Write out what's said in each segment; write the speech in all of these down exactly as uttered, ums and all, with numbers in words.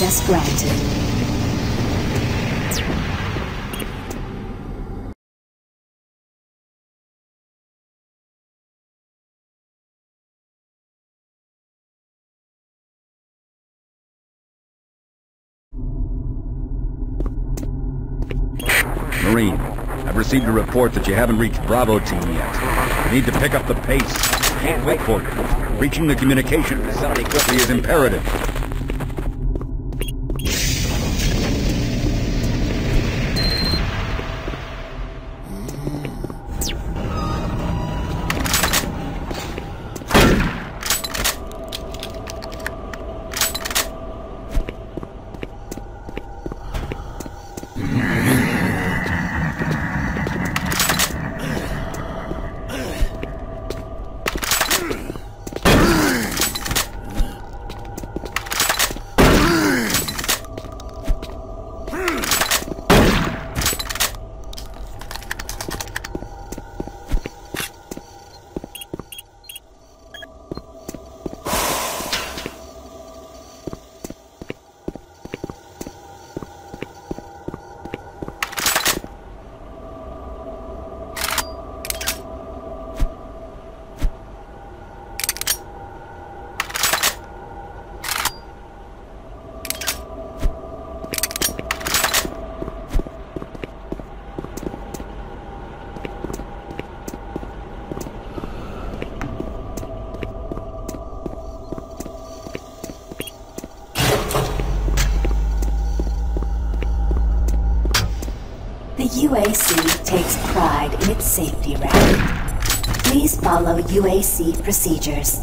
Access granted. Marine, I've received a report that you haven't reached Bravo Team yet. You need to pick up the pace. Can't wait for you. Reaching the communication facility quickly is imperative. The U A C takes pride in its safety record. Please follow U A C procedures.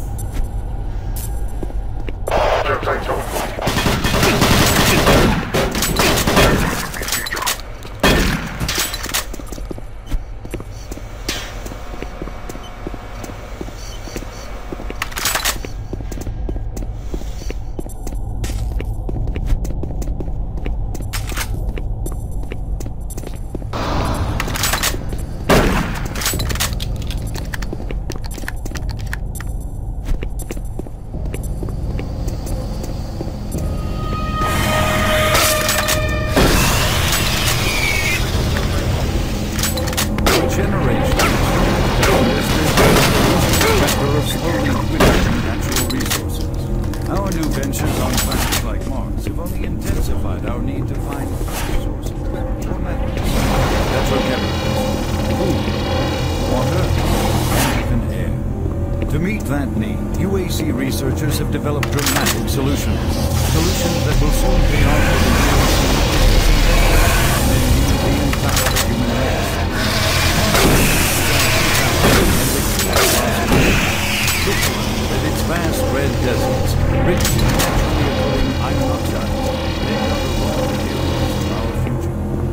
Researchers have developed dramatic solutions. Solutions that will soon pay off for the European power of human race. With its vast red deserts, rich in naturally occurring iron oxides, they are the raw materials of our future.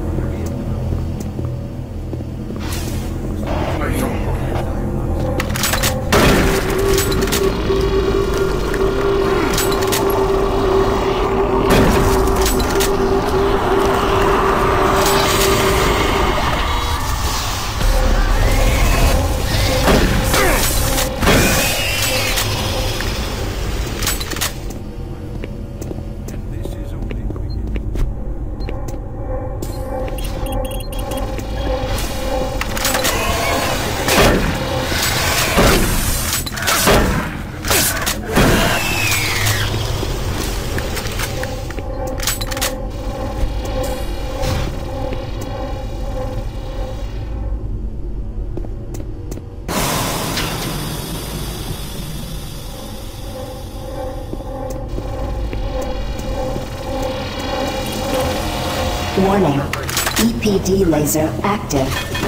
Warning. E P D laser active.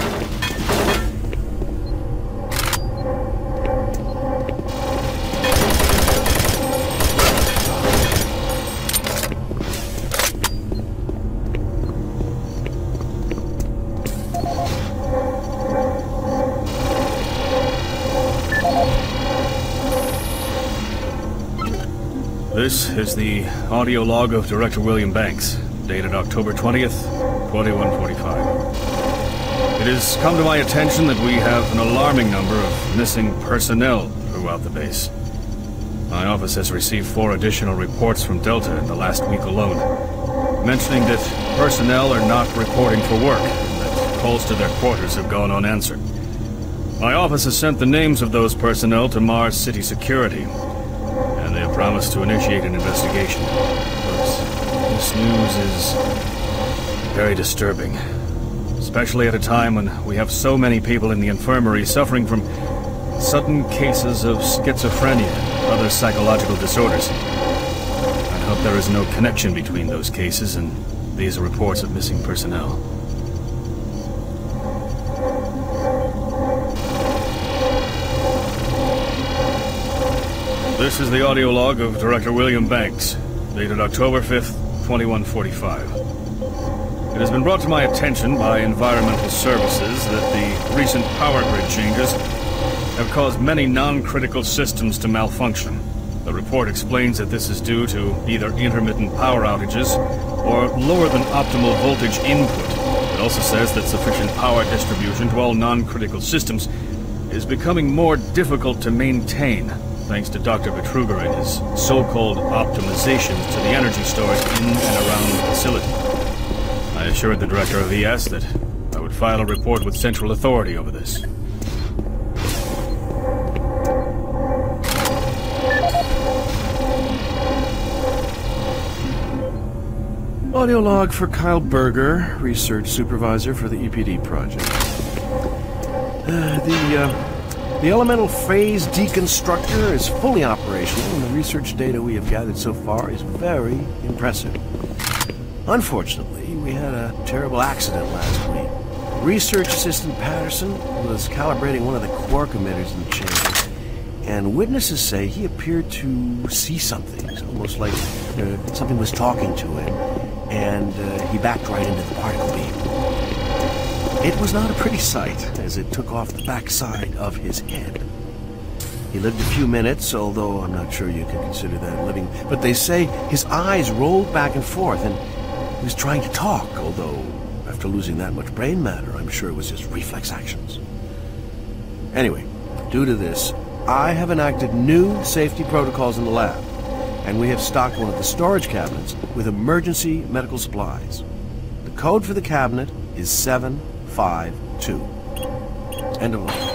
This is the audio log of Director William Banks, dated October twentieth, twenty-one forty-five. It has come to my attention that we have an alarming number of missing personnel throughout the base. My office has received four additional reports from Delta in the last week alone, mentioning that personnel are not reporting for work, and that calls to their quarters have gone unanswered. My office has sent the names of those personnel to Mars City Security, and they have promised to initiate an investigation. But this news is very disturbing, especially at a time when we have so many people in the infirmary suffering from sudden cases of schizophrenia and other psychological disorders. I hope there is no connection between those cases and these reports of missing personnel. This is the audio log of Director William Banks, dated October fifth, twenty-one forty-five. It has been brought to my attention by Environmental Services that the recent power grid changes have caused many non-critical systems to malfunction. The report explains that this is due to either intermittent power outages or lower than optimal voltage input. It also says that sufficient power distribution to all non-critical systems is becoming more difficult to maintain, thanks to Doctor Betruger and his so-called optimizations to the energy stores in and around the facility. I assured the Director of E S that I would file a report with Central Authority over this. Audio log for Kyle Berger, Research Supervisor for the E P D project. Uh, the, uh, the elemental phase deconstructor is fully operational, and the research data we have gathered so far is very impressive. Unfortunately, we had a terrible accident last week. Research Assistant Patterson was calibrating one of the quark emitters in the chamber, and witnesses say he appeared to see something. It's almost like uh, something was talking to him, and uh, he backed right into the particle beam. It was not a pretty sight, as it took off the backside of his head. He lived a few minutes, although I'm not sure you can consider that living, but they say his eyes rolled back and forth, and he was trying to talk, although after losing that much brain matter, I'm sure it was just reflex actions. Anyway, due to this, I have enacted new safety protocols in the lab, and we have stocked one of the storage cabinets with emergency medical supplies. The code for the cabinet is seven five two. End of line.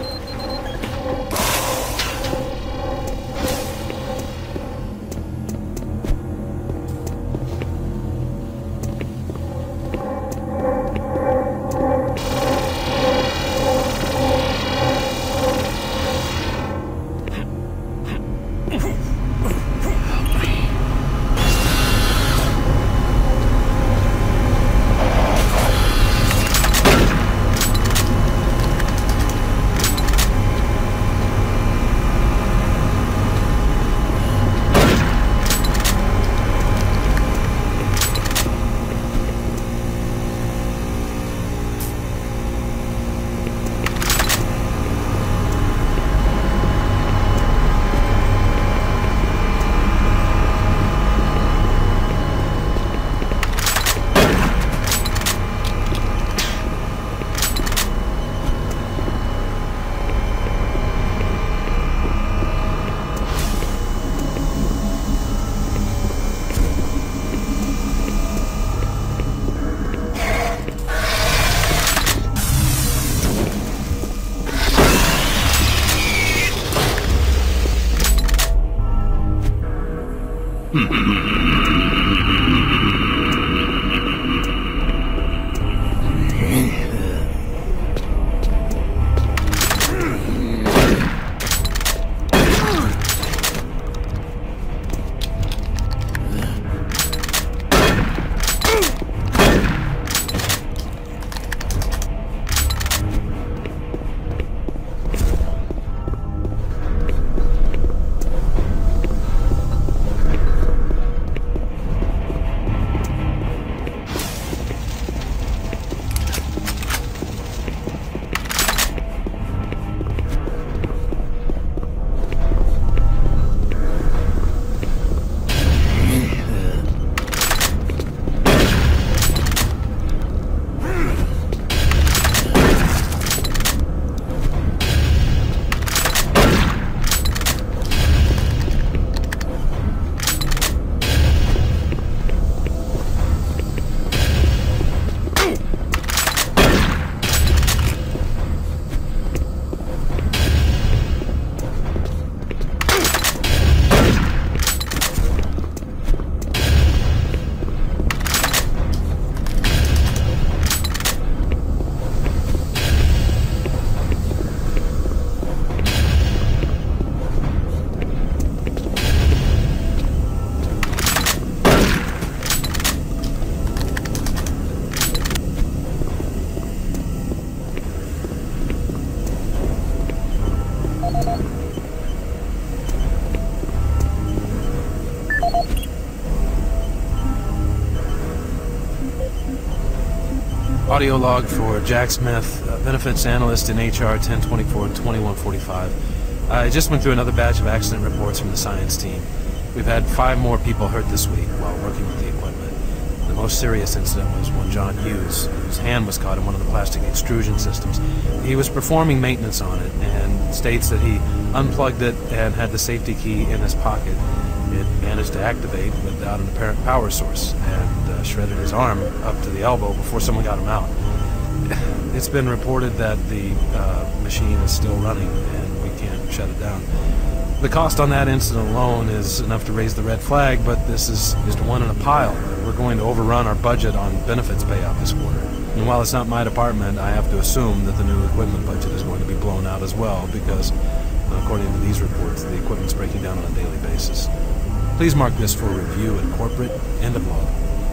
Audio log for Jack Smith, uh, benefits analyst in H R ten twenty-four twenty-one forty-five. I just went through another batch of accident reports from the science team. We've had five more people hurt this week while working with the equipment. The most serious incident was one John Hughes, whose hand was caught in one of the plastic extrusion systems. He was performing maintenance on it and states that he unplugged it and had the safety key in his pocket. It managed to activate without an apparent power source and uh, shredded his arm up to the elbow before someone got him out. It's been reported that the uh, machine is still running and we can't shut it down. The cost on that incident alone is enough to raise the red flag, but this is just one in a pile. We're going to overrun our budget on benefits payout this quarter. And while it's not my department, I have to assume that the new equipment budget is going to be blown out as well because, according to these reports, the equipment's breaking down on a daily basis. Please mark this for review at corporate. End of log.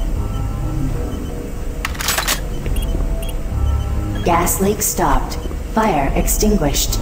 Gas leak stopped. Fire extinguished.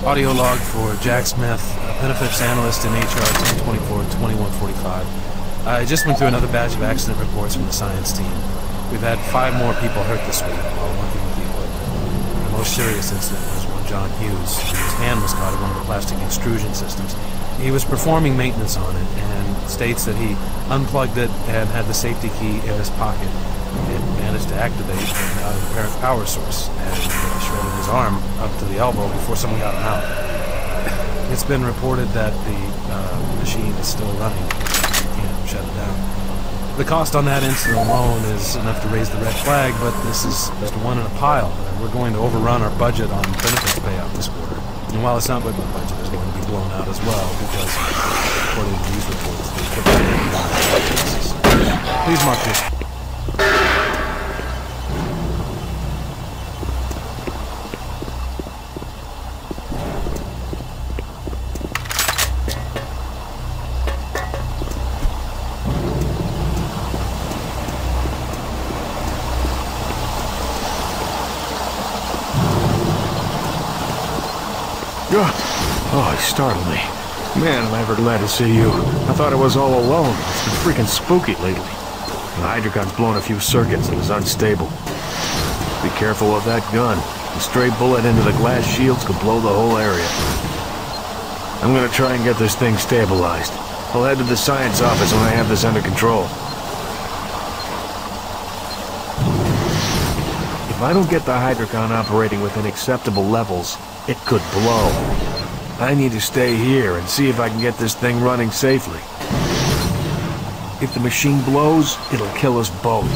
Audio log for Jack Smith, uh, benefits analyst in H R ten twenty-four twenty-one forty-five. I just went through another batch of accident reports from the science team. We've had five more people hurt this week while working with the equipment. The most serious incident was one John Hughes, whose hand was caught in one of the plastic extrusion systems. He was performing maintenance on it and states that he unplugged it and had the safety key in his pocket. It managed to activate without an apparent power source and uh, shredded his arm up to the elbow before someone got him out. It's been reported that the uh, machine is still running. You can't shut it down. The cost on that incident alone is enough to raise the red flag, but this is just one in a pile. Uh, we're going to overrun our budget on benefits payout this quarter. And while it's not good, the budget is going to be blown out as well, because according to these reports, the equipment Please mark this. Oh, he startled me. Man, am I ever glad to see you. I thought I was all alone. It's been freaking spooky lately. The Hydrocon's blown a few circuits and is unstable. Be careful with that gun. A stray bullet into the glass shields could blow the whole area. I'm gonna try and get this thing stabilized. I'll head to the science office when I have this under control. If I don't get the Hydrocon operating within acceptable levels, it could blow. I need to stay here and see if I can get this thing running safely. If the machine blows, it'll kill us both.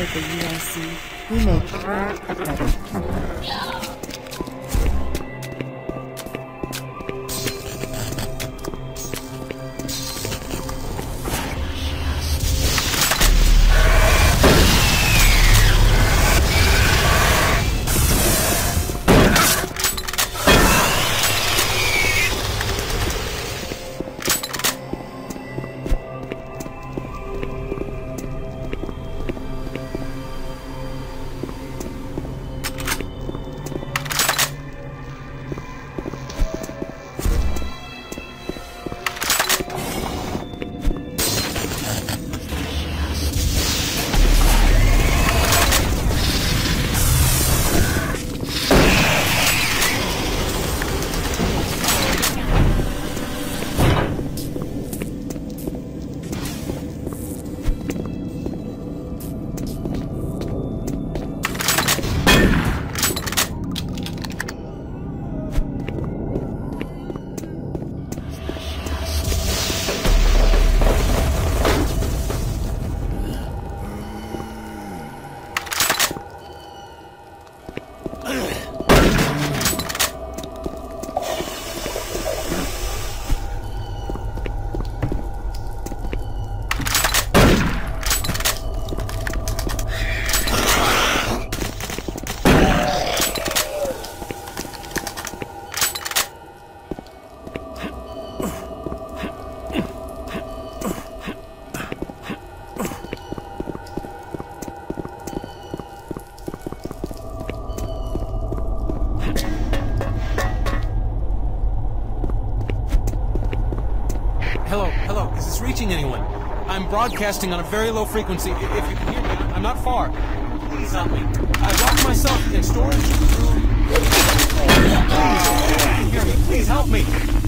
at the U A C, we make sure a better company. Anyone. I'm broadcasting on a very low frequency. If you can hear me, I'm not far. Please help me. I've locked myself in storage room. Please, if you can hear me, please help me.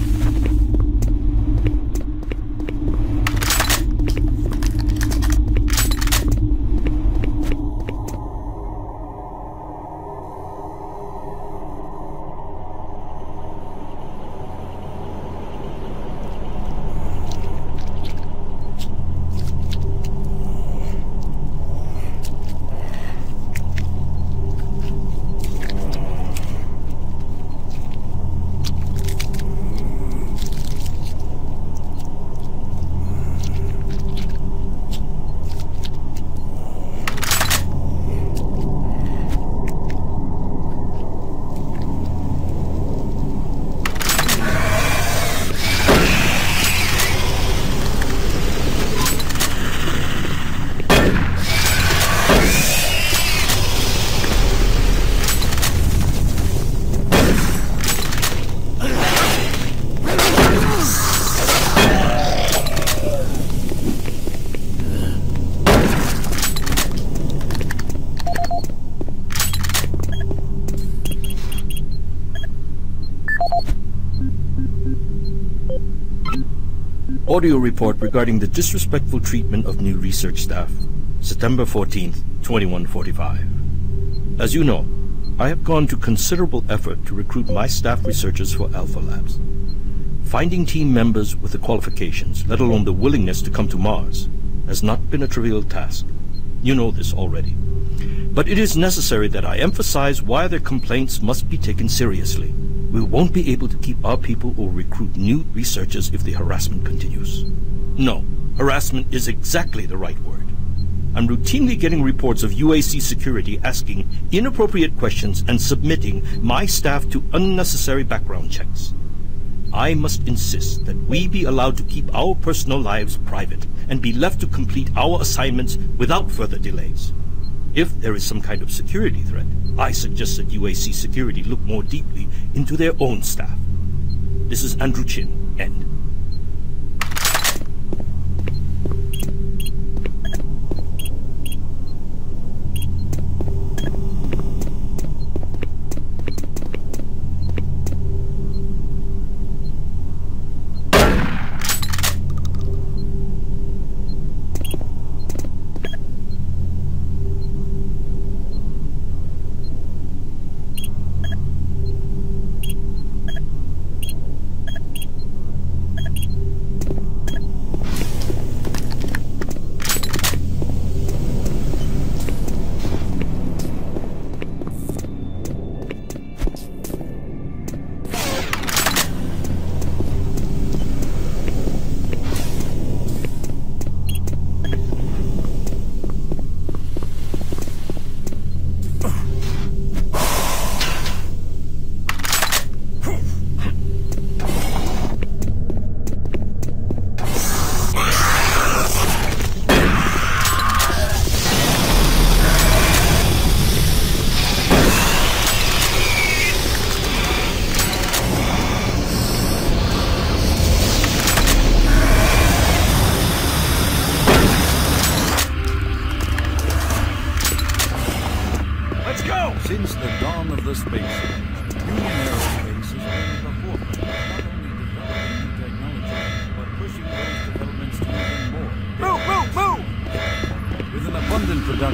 Audio report regarding the disrespectful treatment of new research staff, September fourteenth, twenty-one forty-five. As you know, I have gone to considerable effort to recruit my staff researchers for Alpha Labs. Finding team members with the qualifications, let alone the willingness to come to Mars, has not been a trivial task. You know this already. But it is necessary that I emphasize why their complaints must be taken seriously. We won't be able to keep our people or recruit new researchers if the harassment continues. No, harassment is exactly the right word. I'm routinely getting reports of U A C security asking inappropriate questions and submitting my staff to unnecessary background checks. I must insist that we be allowed to keep our personal lives private and be left to complete our assignments without further delays. If there is some kind of security threat, I suggest that U A C security look more deeply into their own staff. This is Andrew Chin, end.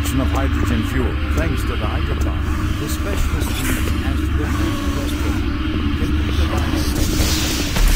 production of hydrogen fuel. Thanks to the hydroton, the specialist team has the question. Can we devise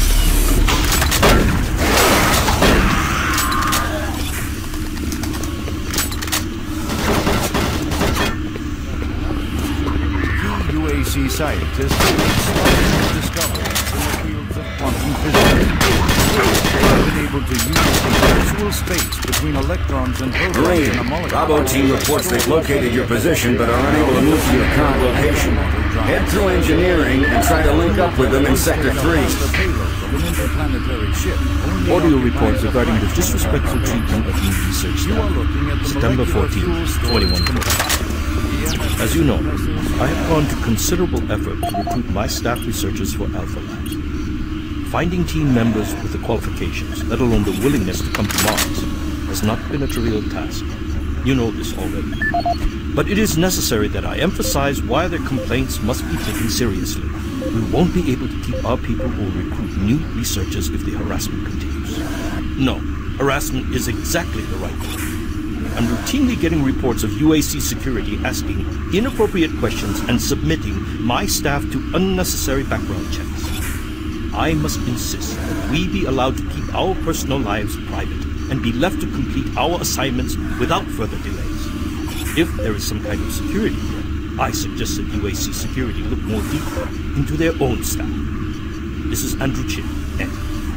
U A C scientists have made stunning discoveries in the fields of quantum physics. They've been able to use the actual space between electrons and protons Marine, in a molecule. Bravo team reports they've located your position but are unable to move to your current location. Head through engineering and try to link up with them in Sector three. Audio report regarding the disrespectful treatment of new research staff. September fourteenth, twenty-one forty-five. As you know, I have gone to considerable effort to recruit my staff researchers for Alpha Labs. Finding team members with the qualifications, let alone the willingness to come to Mars, has not been a trivial task. You know this already. But it is necessary that I emphasize why their complaints must be taken seriously. We won't be able to keep our people or recruit new researchers if the harassment continues. No, harassment is exactly the right word. I'm routinely getting reports of U A C security asking inappropriate questions and submitting my staff to unnecessary background checks. I must insist that we be allowed to keep our personal lives private and be left to complete our assignments without further delays. If there is some kind of security threat, I suggest that U A C security look more deeply into their own staff. This is Andrew Chin, N.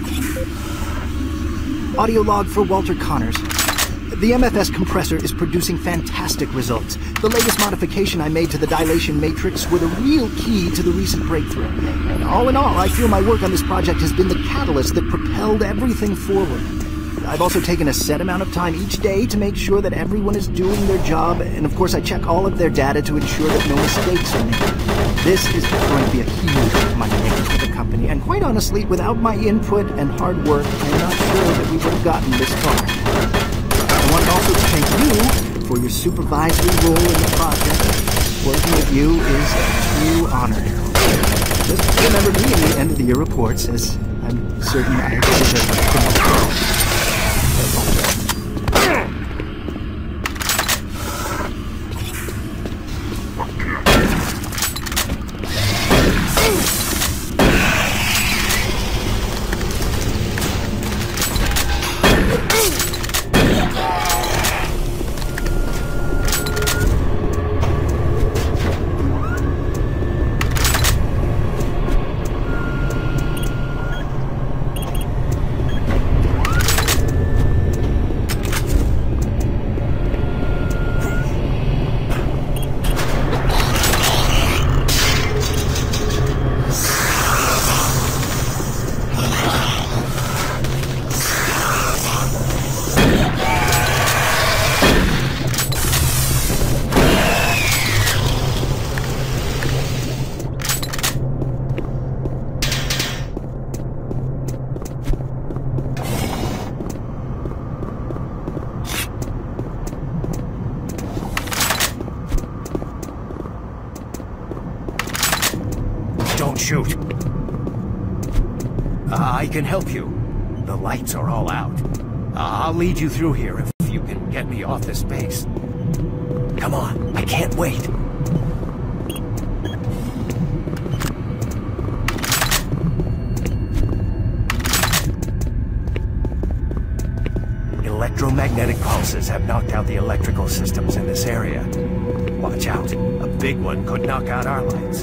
Audio log for Walter Connors. The M F S compressor is producing fantastic results. The latest modification I made to the dilation matrix were the real key to the recent breakthrough. And all in all, I feel my work on this project has been the catalyst that propelled everything forward. I've also taken a set amount of time each day to make sure that everyone is doing their job, and of course I check all of their data to ensure that no mistakes are made. This is going to be a huge money maker for the company, and quite honestly, without my input and hard work, I'm not sure that we would have gotten this far. I want also to thank you for your supervisory role in the project. Working with you is a true honor. Just remember me in the end of the year reports, as I'm certain I deserve it. Shoot. Uh, I can help you. The lights are all out. Uh, I'll lead you through here if you can get me off this base. Come on, I can't wait. Electromagnetic pulses have knocked out the electrical systems in this area. Watch out. A big one could knock out our lights.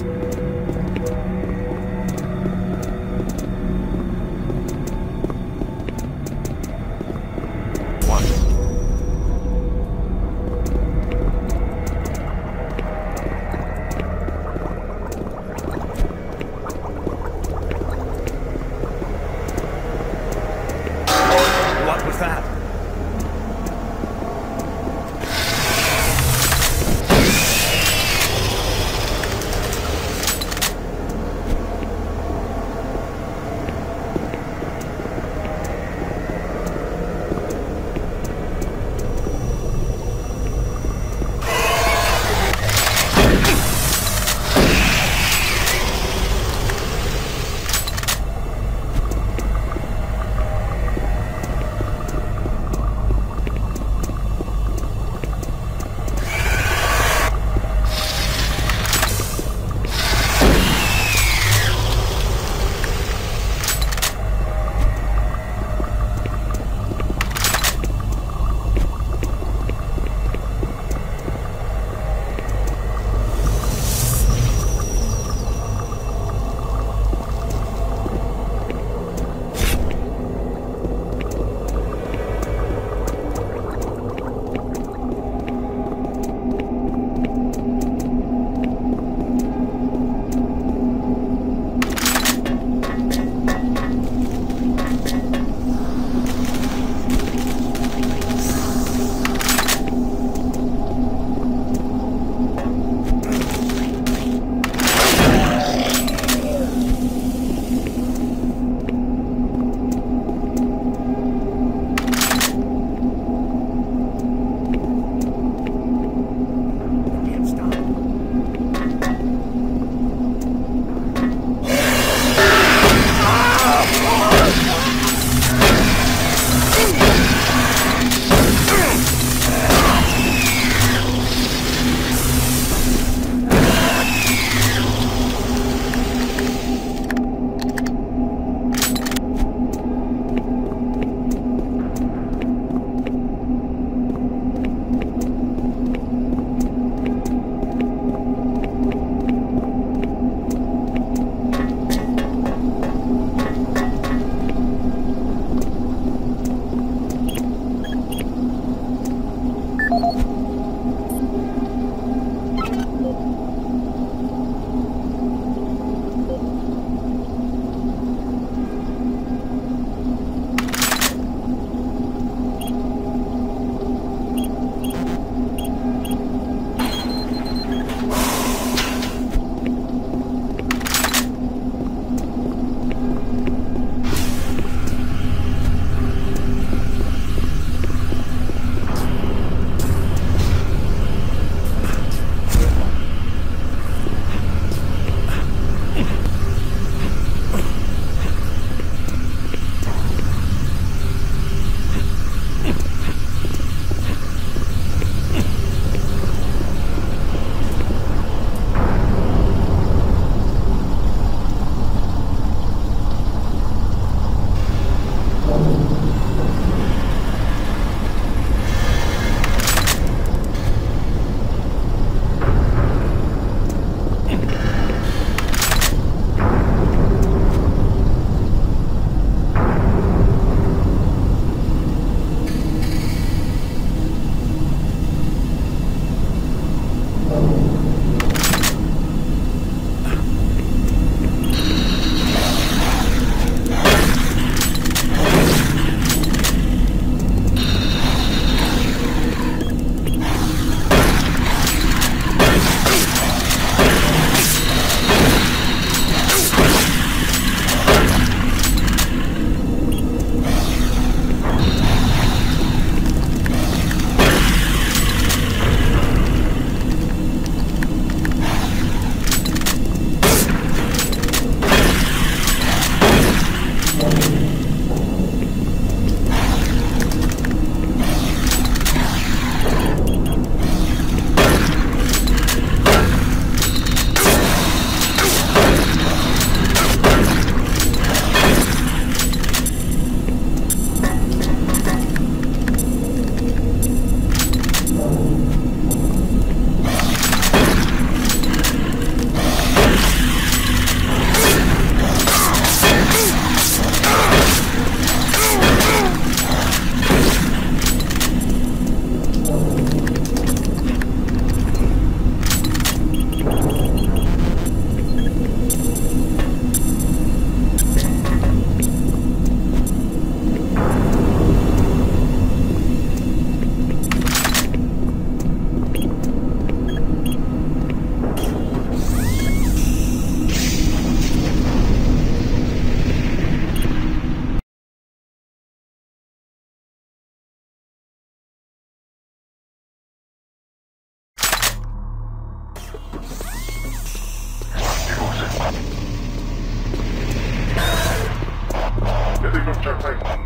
Interface.